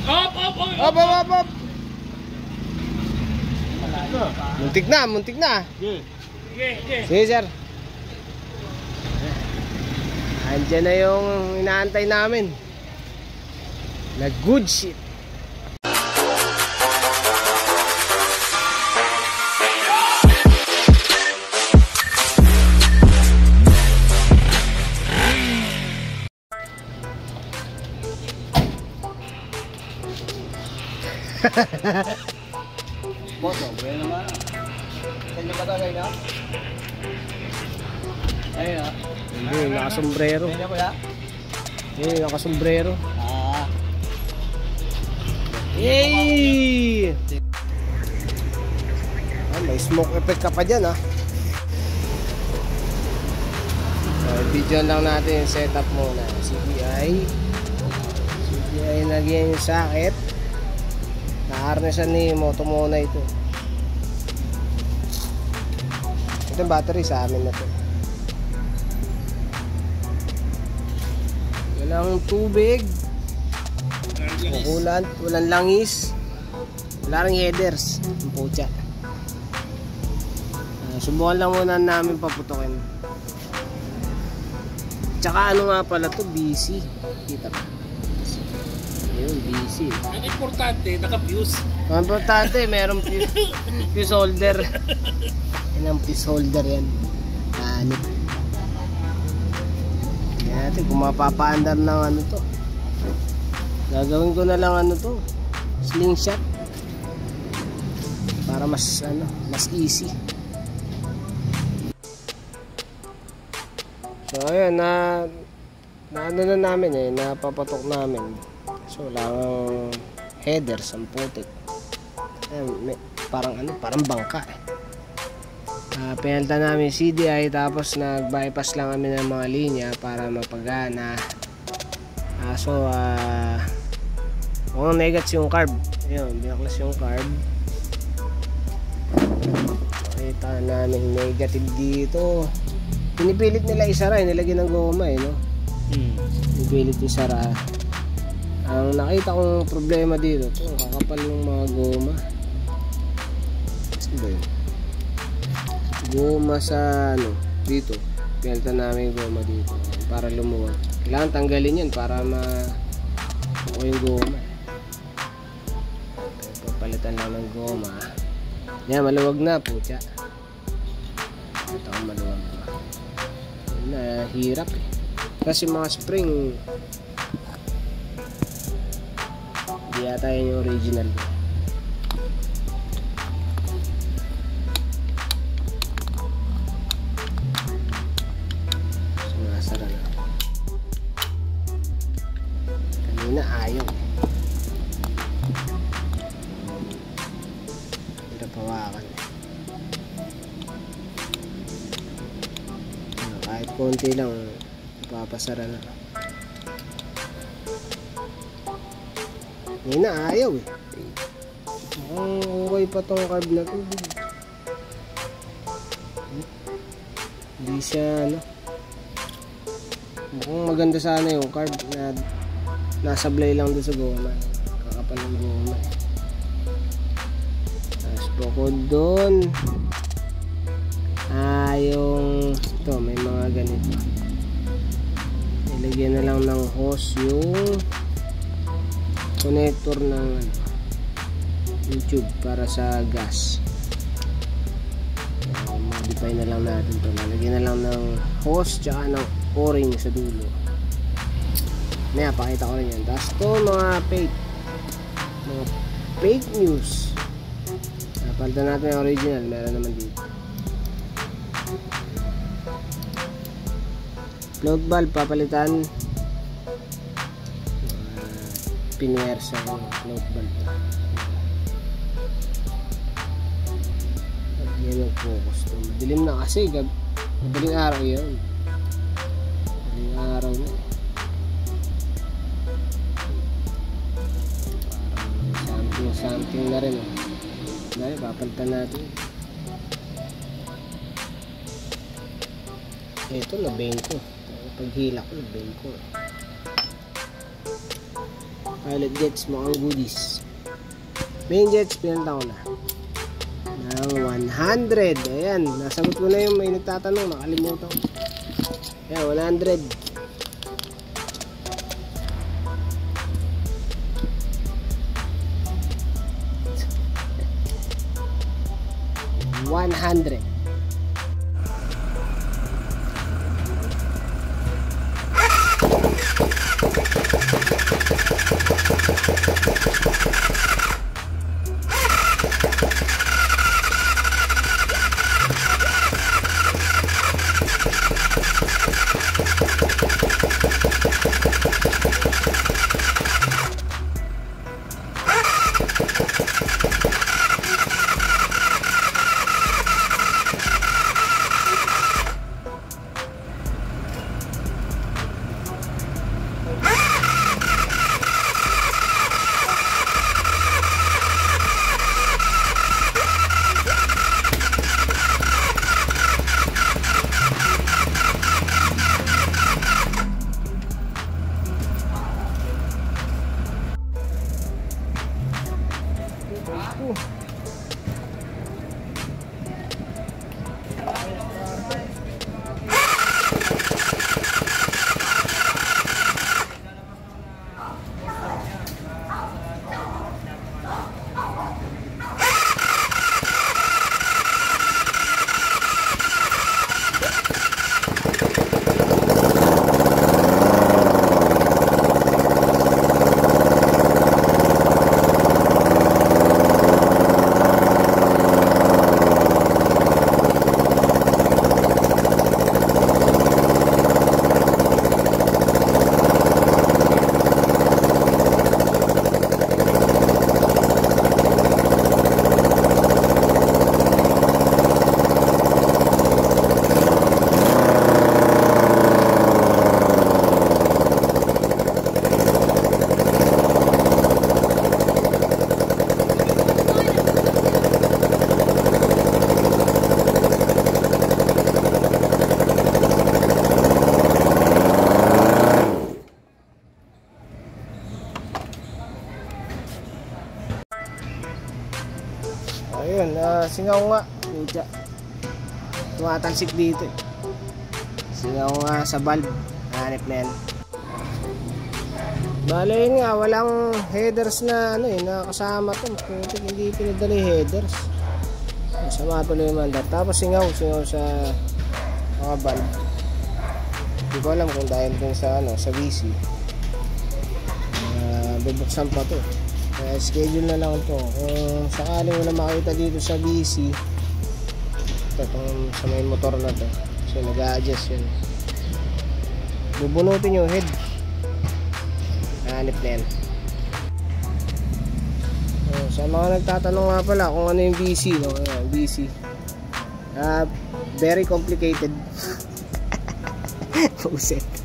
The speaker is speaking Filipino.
Op. Muntik na. Sige, sir. Andiyan na yung inaantay namin. Na good shit. Boto, bueno naman. Kanya ba tagay na? Ayun ah. Hindi, nakasombrero. Kanya ko ya? Hindi, nakasombrero. Ah. Yay! Ah, may smoke effect ka pa dyan, ha? Video lang natin yung setup muna. CDI lagyan yung socket. Na-harnessan ni Motomona ito. Ito yung battery sa amin na ito. Walang tubig, walang langis, wala ring headers. Ang putya. Subukan lang muna namin paputokin. Tsaka ano nga pala to, BC. Kita ba? Ayun, BC. Ang importante, naka-fuse. Ang importante, merong fuse holder. Yan ang fuse holder yan. Anip. Yan natin kung mapapaandar ng ano to. Gagawin ko na lang ano to, slingshot. Para mas easy. So ayun, na ano na namin napapatok namin. So wala kang headers, ang putik. Parang bangka eh. Pinalta namin CDI, tapos nag-bypass lang kami ng mga linya para mapagana. Kung negats yung carb, ayun, binaklas yung carb. Kita namin negative dito. Pinipilit nila isara, nilagyan ng goma no? Pinipilit isara. Ang nakita kong problema dito, kakapal ng mga goma. Saan ba yun? Goma sa dito. Pinalta namin yung goma dito para lumuwag. Kailangan tanggalin yan para ako yung goma. Papalitan lang ng goma. Yan, maluwag na, putya. Ito ang maluwag na. Hirap eh. Kasi mga spring hindi yata yun yung original. Sumasara na. Kanina ayaw eh. Hirap hawakan eh. Kahit konti lang papasara na. Ngayon na ayaw eh. Okay pa tong carb na to. Hindi siya mukhang maganda sana yung carb na nasablay lang doon sa goma. Kakapal ng goma eh. Tapos bukod doon yung ito, may mga ganito. Ilagyan na lang ng hose yung connector ng YouTube para sa gas. Modify na lang natin ito. Lalagyan na lang ng hose tsaka ng o-ring sa dulo. Maya pakita ko rin yan. Tapos ito mga fake news. Napalitan natin yung original. Meron naman dito. Float valve papalitan. Pinwersa yung float valve. Yan yung focus. Madilim na kasi. Madaling araw yan. Madaling araw na. Parang something na rin. Dahil papalitan natin. Ito na bengko. Paghila ko na bengko. Pilot jets, mukhang goodies. Main jets, pinunta ko na ng 100. Ayan, nasagot ko na yung may nagtatanong, nakalimutan. Ayan, 100. 100. Ayun, singaw nga. Pucha. Tumatalsik dito eh. Singaw nga sa valve. Hanip na yan. Bale yun nga, walang headers na ano eh, nakasama to. Pucha, hindi pinadala yung headers. Masama tuloy yung mandar. Tapos singaw sa mga valve. Hindi ko alam kung dahil dun sa ano, sa VC. Bubuksan pa to. Kaya schedule na lang to. Kung sakaling mo na makita dito sa BC, ito itong sa may motor na to, so nag-a-adjust yun, bubunutin yung head, hanip na yan. Sa mga nagtatanong nga pala kung ano yung BC, no? BC very complicated. Puset.